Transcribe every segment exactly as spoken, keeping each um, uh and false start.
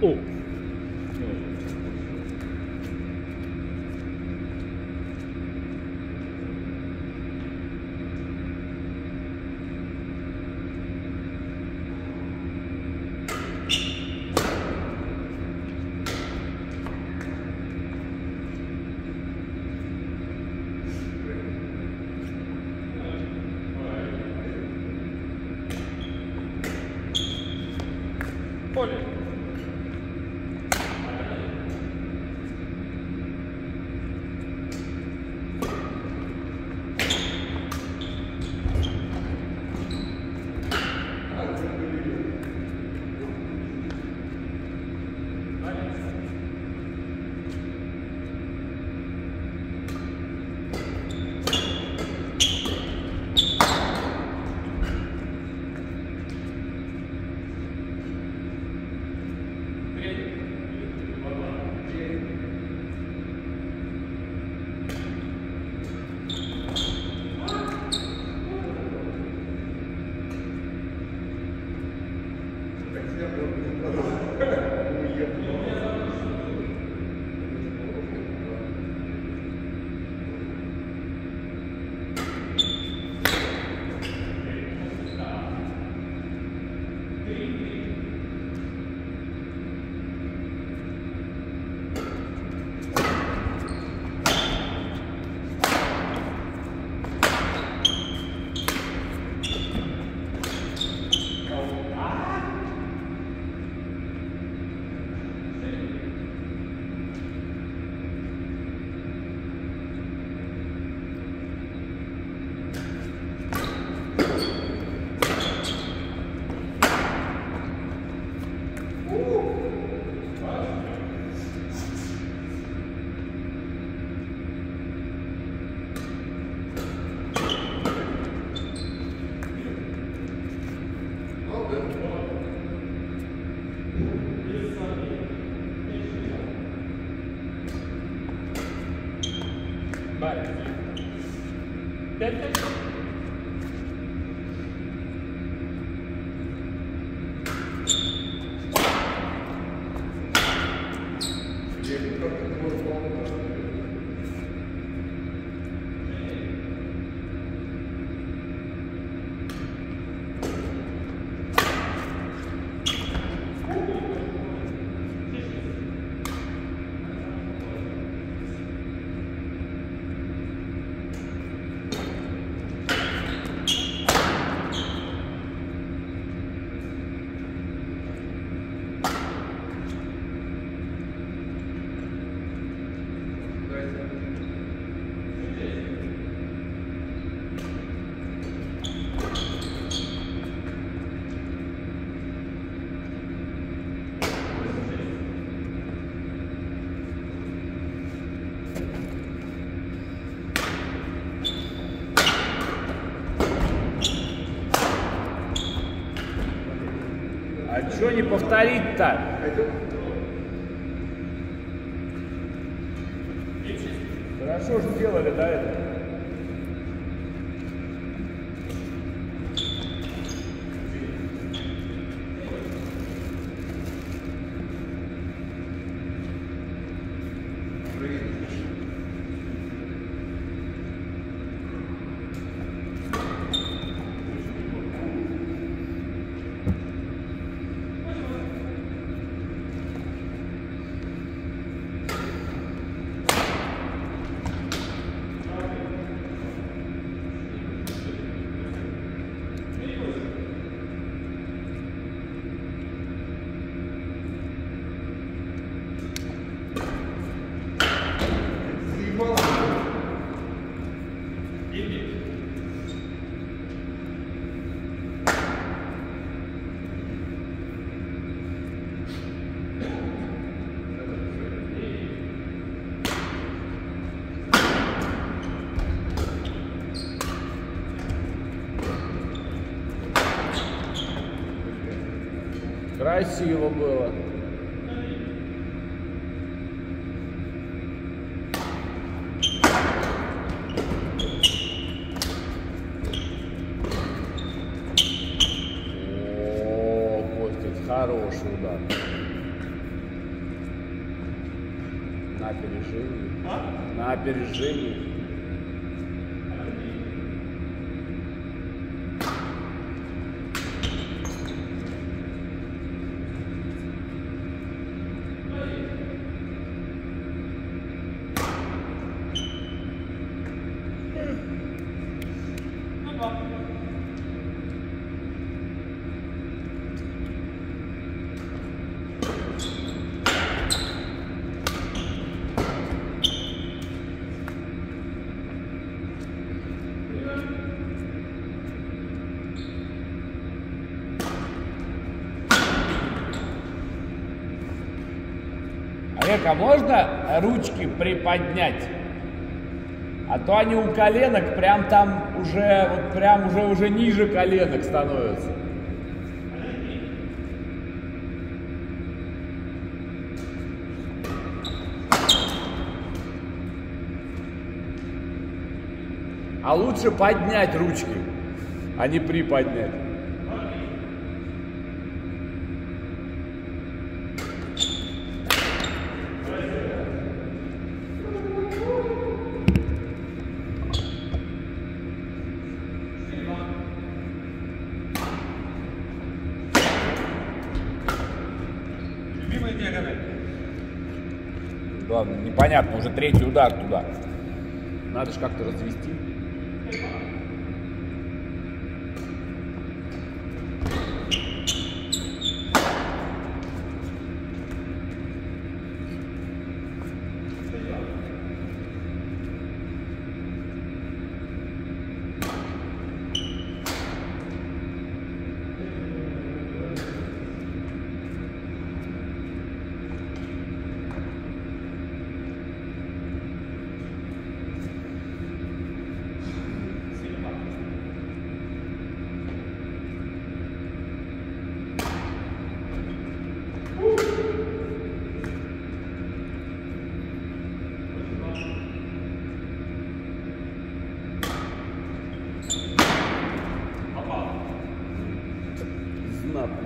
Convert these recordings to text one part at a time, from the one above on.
О! Поле. А чё не повторить-то? Хорошо же сделали до этого. Красиво было. О, Костя, хороший удар. опережении. А? На опережении. Олег, а можно ручки приподнять? А то они у коленок прям там уже, вот прям уже, уже ниже коленок становятся. А лучше поднять ручки, а не приподнять. Любимая диагональ. Главное, непонятно, уже третий удар туда. Надо же как-то развести. Знатно.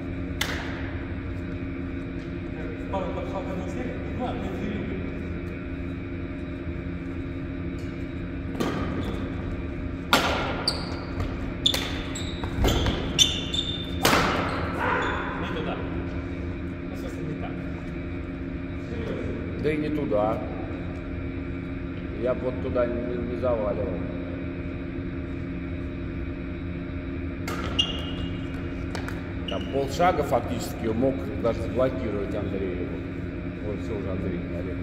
Павел подшел к одной серии, два, мы взяли. Не туда. Ну, собственно, не так. Да и не туда. Я бы вот туда не, не заваливал. Там полшага фактически мог даже заблокировать Андрея. Вот, вот все уже Андрей, Олег.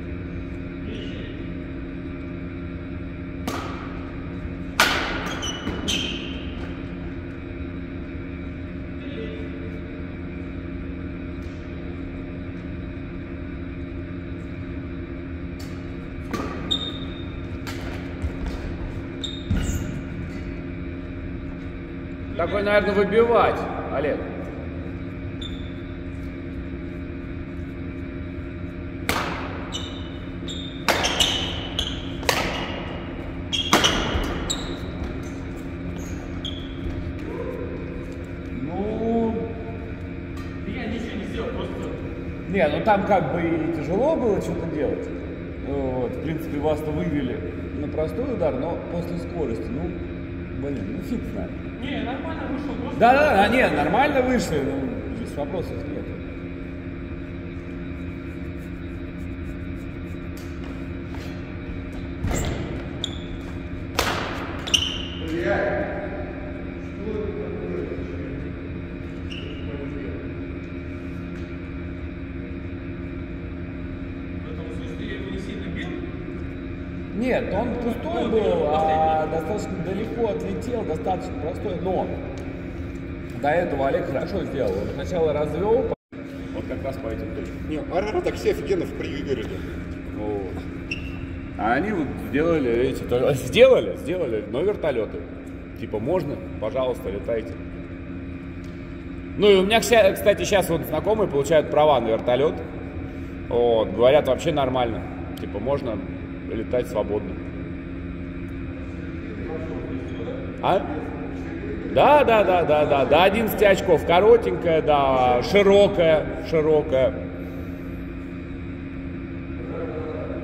Такой, наверное, выбивать, Олег. Ну, Я ничего не сделал, просто... не, ну там как бы и тяжело было что-то делать. Вот, в принципе, вас-то вывели на простой удар, но после скорости, ну, блин, ну фиг знает. Не, нормально вышел, просто... Да, да, да, нет, нормально вышли, ну, здесь вопросов нет. В этом смысле я его не сильно бил. Нет, он пустой был, а достаточно далеко отлетел, достаточно простой, но до этого Олег хорошо сделал. Он сначала развел, вот как раз по этим точкам. Не, РР так все офигенно выиграли. Вот. А они вот сделали эти, то- сделали, сделали, но вертолеты. Типа можно, пожалуйста, летайте. Ну и у меня, кся- кстати, сейчас вот знакомые получают права на вертолет. Вот, говорят, вообще нормально. Типа можно летать свободно. А? Да, да, да, да, да. До одиннадцати очков. Коротенькая, да, широкая, широкая.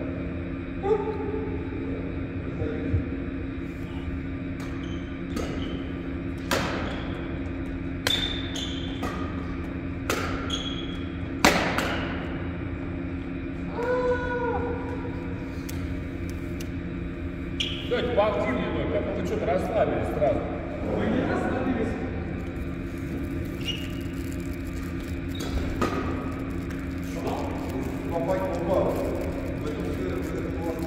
поактивнее только, а то вы что-то расслабились сразу. Мы не расслабились. Попасть в бар. В этом сфере это классно.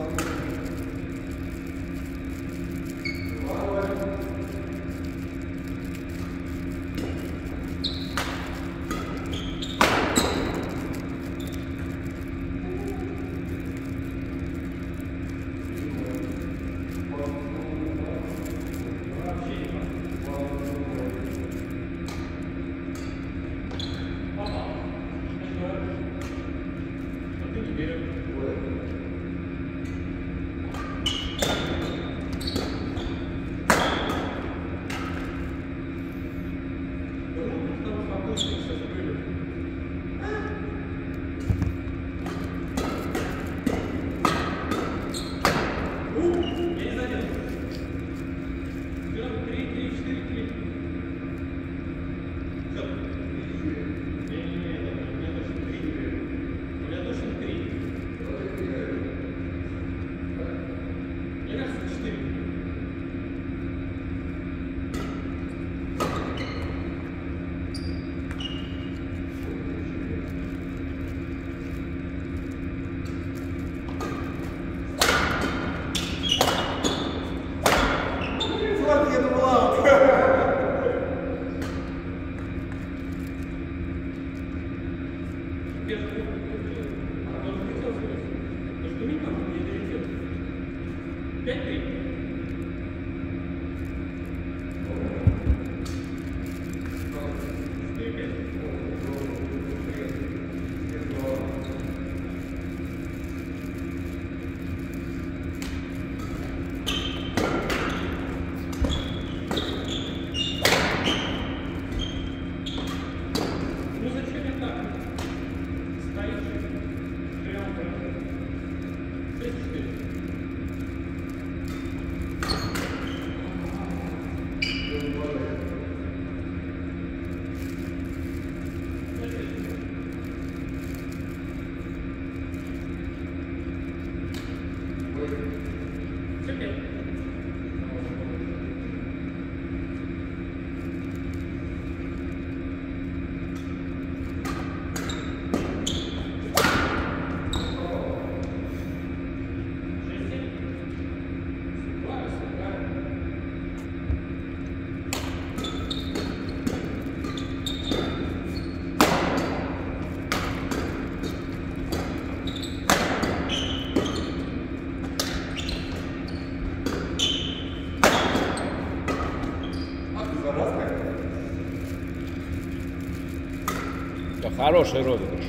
Хороший розыгрыш.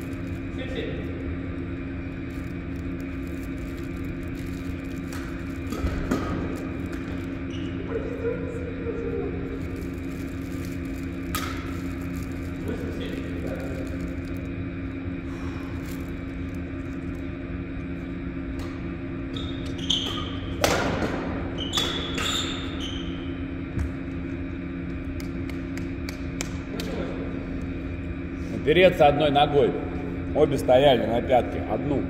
Переться одной ногой. Обе стояли на пятке. Одну.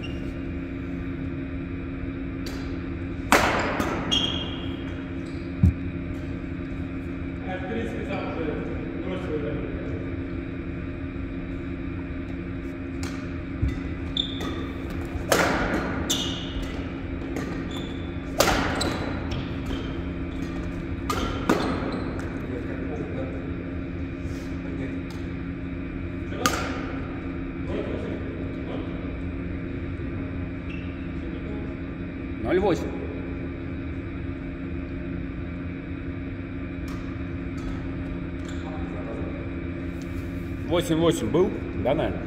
ноль восемь. восемь восемь был? Да, наверное.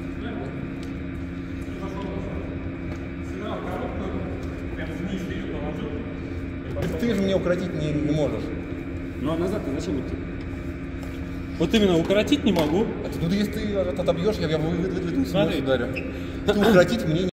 Ты же меня укротить не, не можешь. Ну а назад ты зачем идти? Вот именно укоротить не могу. А ты, ну, если ты отобьешь, я, я выйду, Смотри. ударю. Ты укротить мне не